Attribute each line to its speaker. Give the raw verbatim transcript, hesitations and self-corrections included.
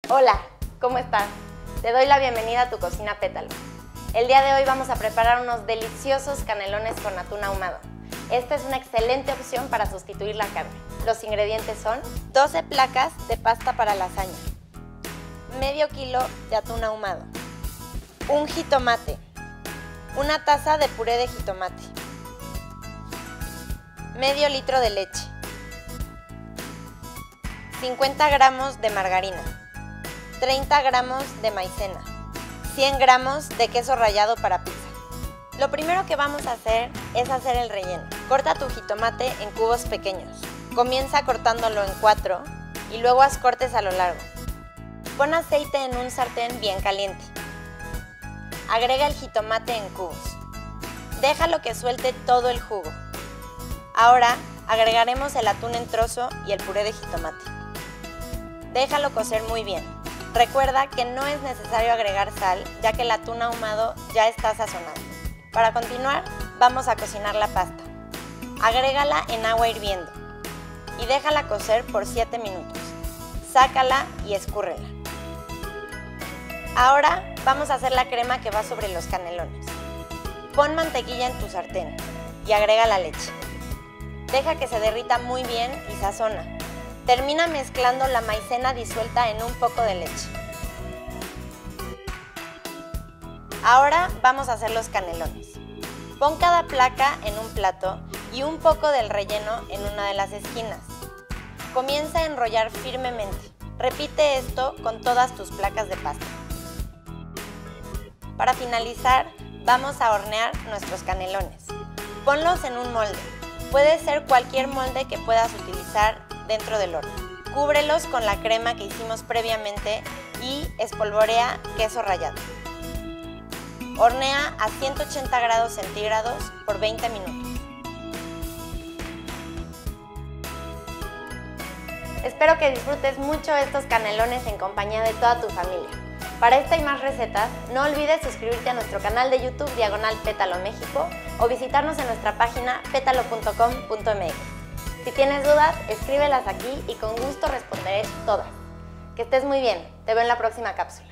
Speaker 1: Hola, ¿cómo estás? Te doy la bienvenida a tu cocina Pétalo. El día de hoy vamos a preparar unos deliciosos canelones con atún ahumado. Esta es una excelente opción para sustituir la carne. Los ingredientes son doce placas de pasta para lasaña, medio kilo de atún ahumado, un jitomate, una taza de puré de jitomate, medio litro de leche, cincuenta gramos de margarina, treinta gramos de maicena, cien gramos de queso rallado para pizza. Lo primero que vamos a hacer es hacer el relleno. Corta tu jitomate en cubos pequeños. Comienza cortándolo en cuatro y luego haz cortes a lo largo. Pon aceite en un sartén bien caliente. Agrega el jitomate en cubos. Déjalo que suelte todo el jugo. Ahora agregaremos el atún en trozo y el puré de jitomate. Déjalo cocer muy bien. Recuerda que no es necesario agregar sal, ya que el atún ahumado ya está sazonado. Para continuar, vamos a cocinar la pasta. Agrégala en agua hirviendo y déjala cocer por siete minutos. Sácala y escúrrela. Ahora vamos a hacer la crema que va sobre los canelones. Pon mantequilla en tu sartén y agrega la leche. Deja que se derrita muy bien y sazona. Termina mezclando la maicena disuelta en un poco de leche. Ahora vamos a hacer los canelones. Pon cada placa en un plato y un poco del relleno en una de las esquinas. Comienza a enrollar firmemente. Repite esto con todas tus placas de pasta. Para finalizar, vamos a hornear nuestros canelones. Ponlos en un molde. Puede ser cualquier molde que puedas utilizar dentro del horno. Cúbrelos con la crema que hicimos previamente y espolvorea queso rallado. Hornea a ciento ochenta grados centígrados por veinte minutos. Espero que disfrutes mucho estos canelones en compañía de toda tu familia. Para esta y más recetas, no olvides suscribirte a nuestro canal de YouTube Diagonal Pétalo México o visitarnos en nuestra página pétalo punto com punto m x. Si tienes dudas, escríbelas aquí y con gusto responderé todas. Que estés muy bien. Te veo en la próxima cápsula.